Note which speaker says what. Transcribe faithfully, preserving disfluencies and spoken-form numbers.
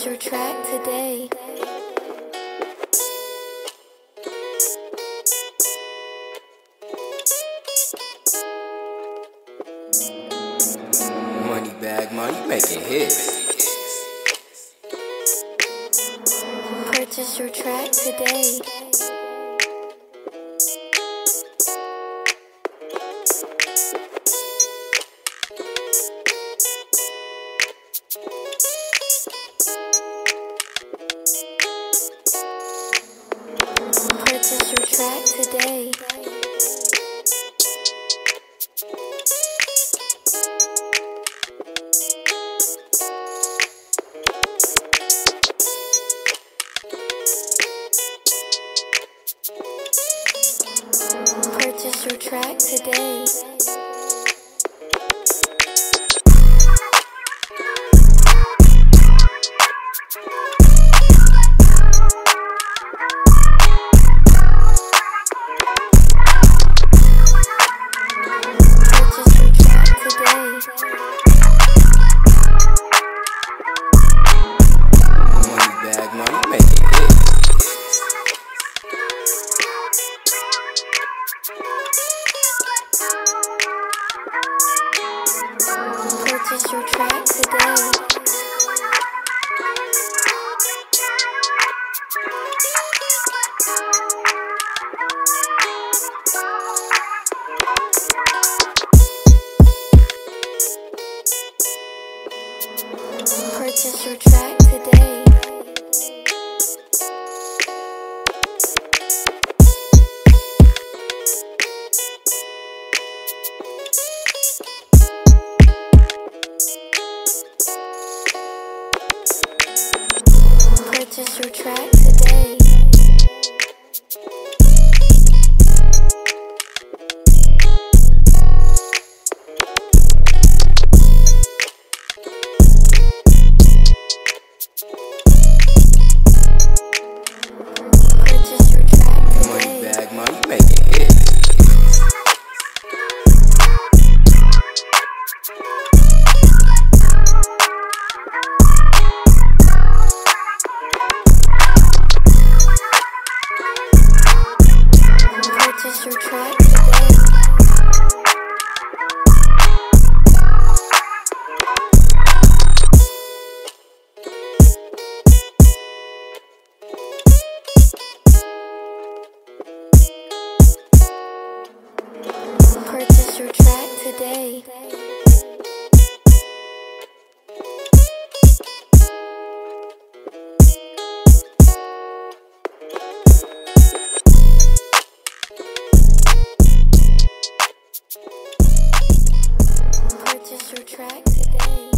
Speaker 1: Purchase your track today.
Speaker 2: Moneybagmont, you making hits.
Speaker 1: Purchase your track today. Purchase your track today. Purchase your track today. Purchase your track today. Purchase your track today. Purchase your track today. Purchase your track today.
Speaker 2: Moneybagmont, you making hits.
Speaker 1: Purchase your track today. Purchase your track today. Purchase your track today.